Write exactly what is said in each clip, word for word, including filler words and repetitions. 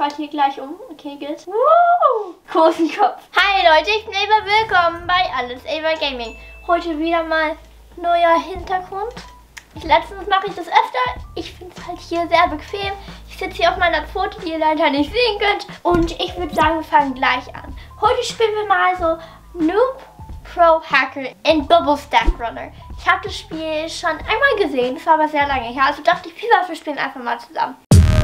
schalte hier gleich um. Okay, geht's. Woo! Großen Kopf. Hi Leute, ich bin Ava. Willkommen bei Alles Ava Gaming. Heute wieder mal neuer Hintergrund. Ich, letztens mache ich das öfter. Ich finde es halt hier sehr bequem. Ich sitze hier auf meiner Pfote, die ihr leider nicht sehen könnt. Und ich würde sagen, wir fangen gleich an. Heute spielen wir mal so Noob Pro Hacker in Bubble Stack Runner. Ich habe das Spiel schon einmal gesehen, das war aber sehr lange her. Also dachte ich, wir spielen einfach mal zusammen.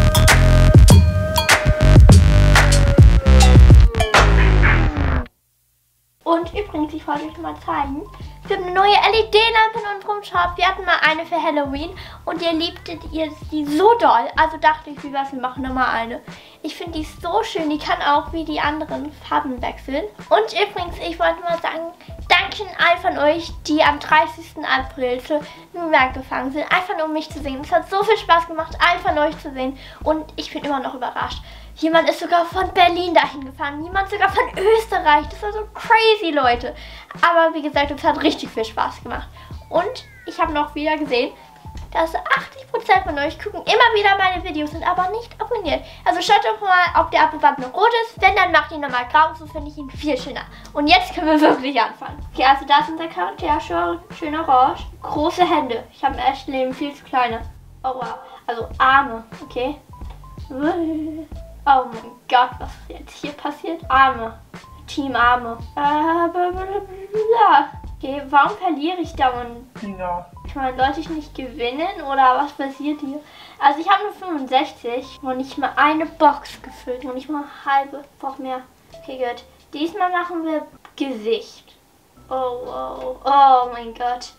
Und übrigens, ich wollte euch mal zeigen, es gibt eine neue L E D-Lampe in unserem Shop. Wir hatten mal eine für Halloween und ihr liebtet ihr die so doll. Also dachte ich, wie was, wir machen nochmal eine. Ich finde die so schön, die kann auch wie die anderen Farben wechseln. Und übrigens, ich wollte mal sagen, danke an all von euch, die am dreißigsten April zu New York gefahren sind. Einfach nur um mich zu sehen. Es hat so viel Spaß gemacht, all von euch zu sehen. Und ich bin immer noch überrascht. Jemand ist sogar von Berlin dahin gefahren. Jemand sogar von Österreich. Das war so crazy, Leute. Aber wie gesagt, es hat richtig viel Spaß gemacht. Und ich habe noch wieder gesehen, dass achtzig Prozent von euch gucken immer wieder meine Videos, sind aber nicht abonniert. Also schaut doch mal, ob der Abo-Button rot ist. Wenn, dann macht ihn nochmal grau. So finde ich ihn viel schöner. Und jetzt können wir wirklich anfangen. Okay, also da ist unser Charakter. Schön, schön orange. Große Hände. Ich habe im echten Leben viel zu kleine. Oh wow. Also Arme. Okay. Oh mein Gott, was ist jetzt hier passiert? Arme. Team Arme. Okay, warum verliere ich dauernd? Ja. Kann man Leute nicht gewinnen oder was passiert hier? Also ich habe nur fünfundsechzig und nicht mal eine Box gefüllt und nicht mal eine halbe. Ich brauche mehr. Okay, gut. Diesmal machen wir Gesicht. Oh, wow. Oh mein Gott.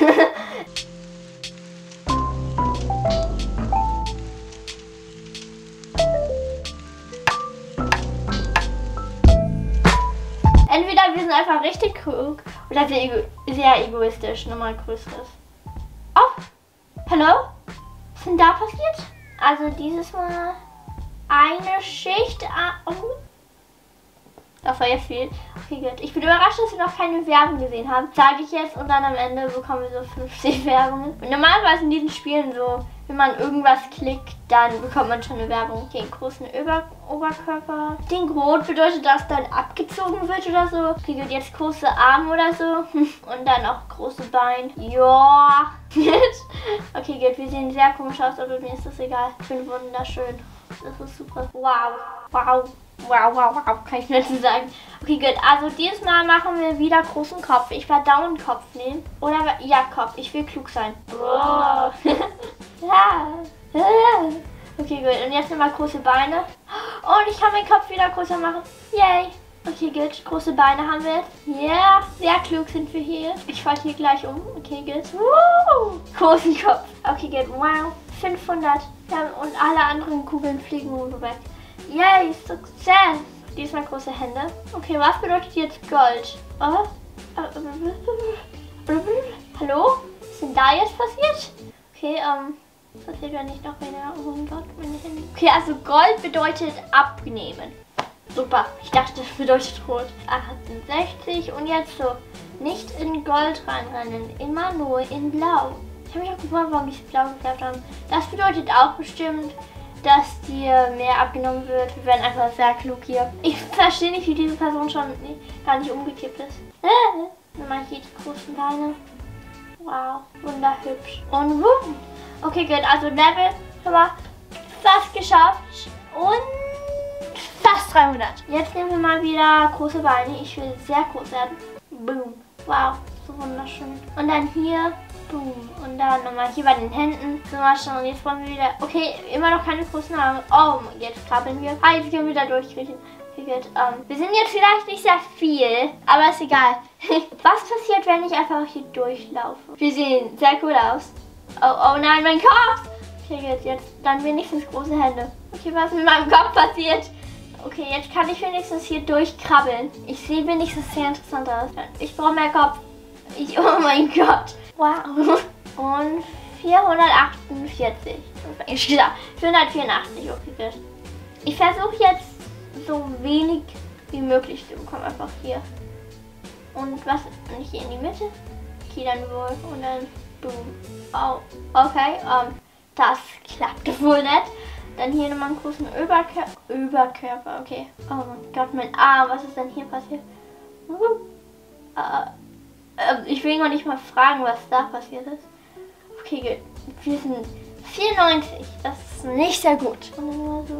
Entweder wir sind einfach richtig klug oder sehr, ego sehr egoistisch. Nochmal größeres. Oh, hallo? Was ist denn da passiert? Also dieses Mal eine Schicht. Oh. Das war jetzt viel. Okay, gut. Ich bin überrascht, dass wir noch keine Werbung gesehen haben. Sage ich jetzt und dann am Ende bekommen wir so fünfzig Werbungen. Und normalerweise in diesen Spielen so, wenn man irgendwas klickt, dann bekommt man schon eine Werbung. Okay, einen großen Ober Oberkörper. Den Rot bedeutet, dass dann abgezogen wird oder so. Okay, gut, jetzt große Arme oder so. Und dann auch große Beine. Ja. Okay, gut, wir sehen sehr komisch aus, aber mir ist das egal. Ich bin wunderschön. Das ist super. Wow. Wow. Wow, wow, wow, kann ich nicht so sagen. Okay, gut, also dieses Mal machen wir wieder großen Kopf. Ich werde dauernd Kopf nehmen. Oder, ja, Kopf. Ich will klug sein. Wow. Ja. Okay, gut, und jetzt nochmal große Beine. Und ich kann meinen Kopf wieder größer machen. Yay. Okay, gut, große Beine haben wir jetzt. Ja, yeah. Sehr klug sind wir hier. Ich falle hier gleich um. Okay, gut. Woo. Großen Kopf. Okay, gut, wow. fünfhundert. Ja, und alle anderen Kugeln fliegen weg. Yay, Success! Diesmal große Hände. Okay, was bedeutet jetzt Gold? Oh. Hallo? Was ist denn da jetzt passiert? Okay, ähm, was passiert, wenn ich noch weniger? Oh mein Gott, meine Hände. Okay, also Gold bedeutet abnehmen. Super, ich dachte, das bedeutet rot. achtundsechzig und jetzt so. Nicht in Gold reinrennen, immer nur in Blau. Ich habe mich auch gefragt, warum die blau gefärbt haben. Das bedeutet auch bestimmt, dass dir mehr abgenommen wird. Wir werden einfach sehr klug hier. Ich verstehe nicht, wie diese Person schon nee, gar nicht umgekippt ist. Äh, mal hier die großen Beine. Wow, wunderhübsch. Und wumm. Okay, gut, also Level haben wir fast geschafft. Und fast dreihundert. Jetzt nehmen wir mal wieder große Beine. Ich will sehr groß werden. Boom. Wow, so wunderschön. Und dann hier. Boom. Und dann nochmal hier bei den Händen. So, mal schauen. Jetzt wollen wir wieder. Okay, immer noch keine großen Arme. Oh, jetzt krabbeln wir. Ah, jetzt können wir wieder durchkriechen. Okay, gut. Um, wir sind jetzt vielleicht nicht sehr viel, aber ist egal. Was passiert, wenn ich einfach hier durchlaufe? Wir sehen sehr cool aus. Oh, oh nein, mein Kopf! Okay, gut. Jetzt dann wenigstens große Hände. Okay, was mit meinem Kopf passiert? Okay, jetzt kann ich wenigstens hier durchkrabbeln. Ich sehe wenigstens sehr interessant aus. Ich brauche mehr Kopf. Ich, oh mein Gott. Wow. Und vierhundertachtundvierzig. vierhundertvierundachtzig, okay, gut. Ich versuche jetzt so wenig wie möglich zu bekommen. Einfach hier. Und was? Nicht hier in die Mitte? Okay, dann wohl. Und dann boom. Oh, okay. Um, das klappt wohl nicht. Dann hier nochmal einen großen Überkör Überkörper. Okay. Oh mein Gott, mein Arm. Was ist denn hier passiert? Uh, uh, uh, ich will noch nicht mal fragen, was da passiert ist. Okay, gut. Wir sind vierundneunzig. Das ist nicht sehr gut. Und dann immer so.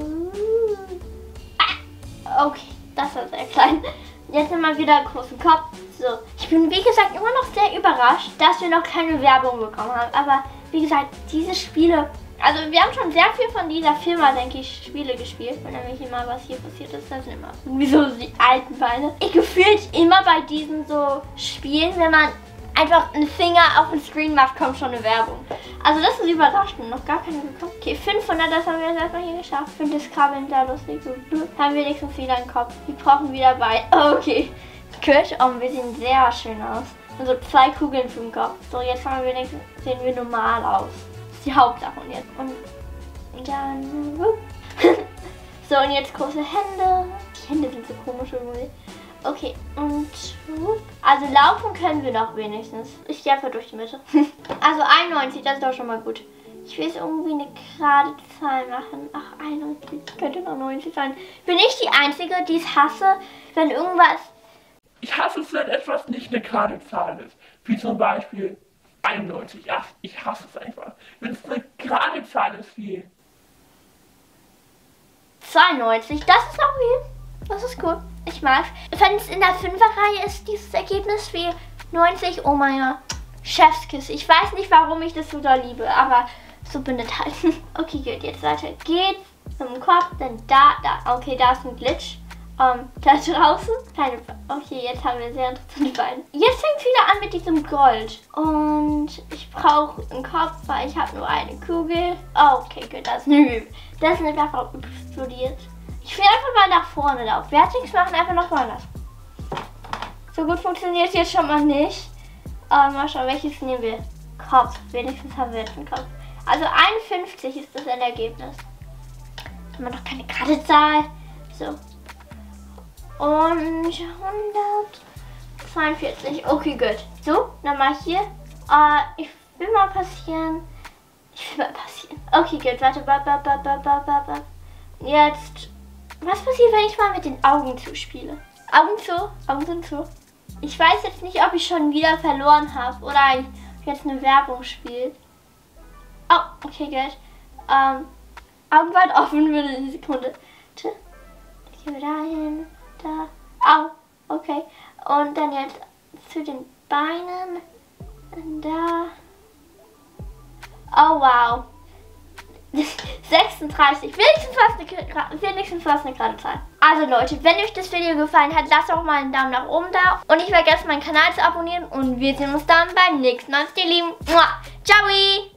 Ah, okay, das war sehr klein. Jetzt nochmal wieder einen großen Kopf. So, ich bin wie gesagt immer noch sehr überrascht, dass wir noch keine Werbung bekommen haben. Aber wie gesagt, diese Spiele, also wir haben schon sehr viel von dieser Firma, denke ich, Spiele gespielt. Und nämlich immer, was hier passiert ist, das sind immer irgendwie so die alten Beine. Ich gefühlt immer bei diesen so Spielen, wenn man einfach einen Finger auf den Screen macht, kommt schon eine Werbung. Also das ist überraschend, noch gar keine bekommen. Okay, fünfhundert, das haben wir jetzt erstmal hier geschafft. Ich finde das Krabbeln da lustig. Haben wir wenigstens wieder einen Kopf. Wir brauchen wieder bei. Okay, gut. Oh, wir sehen sehr schön aus. Also zwei Kugeln für den Kopf. So, jetzt haben wir wenigstens, sehen wir normal aus. Das ist die Hauptsache. Und jetzt. Und dann. So, und jetzt große Hände. Die Hände sind so komisch irgendwie. Okay, und also laufen können wir doch wenigstens. Ich gehe einfach durch die Mitte. Also einundneunzig, das ist doch schon mal gut. Ich will jetzt irgendwie eine gerade Zahl machen. Ach, einundneunzig, könnte noch neunzig sein. Bin ich die Einzige, die es hasse, wenn irgendwas... Ich hasse es, wenn etwas nicht eine gerade Zahl ist. Wie zum Beispiel einundneunzig. Ja, ich hasse es einfach. Wenn es eine gerade Zahl ist wie... zweiundneunzig, das ist auch viel. Das ist cool. Ich mag. Wenn es in der Fünferreihe ist, dieses Ergebnis wie neunzig, oh mein Gott. Chefskiss. Ich weiß nicht, warum ich das so doll liebe, aber so bin ich halt. Okay, gut, jetzt weiter geht's. Zum Kopf, dann da, da. Okay, da ist ein Glitch. Um, da draußen. Keine. Okay, jetzt haben wir sehr interessante Beine. Jetzt fängt es wieder an mit diesem Gold. Und ich brauche einen Kopf, weil ich habe nur eine Kugel. Oh, okay, gut, das ist eine Hübe. Das ist eine Waffe explodiert. Ich will einfach mal nach vorne laufen. Wer hat nichts machen, einfach nach vorne. So gut funktioniert es jetzt schon mal nicht. Aber mal schauen, welches nehmen wir? Kopf. Wenigstens haben wir jetzt einen Kopf. Also einundfünfzig ist das Endergebnis. Haben wir noch keine gerade Zahl. So. Und hundertzweiundvierzig. Okay, gut. So, dann mal hier. Uh, ich will mal passieren. Ich will mal passieren. Okay, gut. Warte. Ba, ba, ba, ba, ba, ba. Jetzt. Was passiert, wenn ich mal mit den Augen zuspiele? Augen zu, Augen sind zu. Ich weiß jetzt nicht, ob ich schon wieder verloren habe oder jetzt eine Werbung spielt. Oh, okay, gut. Ähm, Augen weit offen für eine Sekunde. Gehen wir dahin, da. Au, okay. Und dann jetzt zu den Beinen. Da. Oh, wow. sechsunddreißig. Wenigstens fast eine, wenigstens fast eine gerade Zahl. Also Leute, wenn euch das Video gefallen hat, lasst auch mal einen Daumen nach oben da. Und nicht vergesst, meinen Kanal zu abonnieren. Und wir sehen uns dann beim nächsten Mal. Ihr Lieben. Ciao.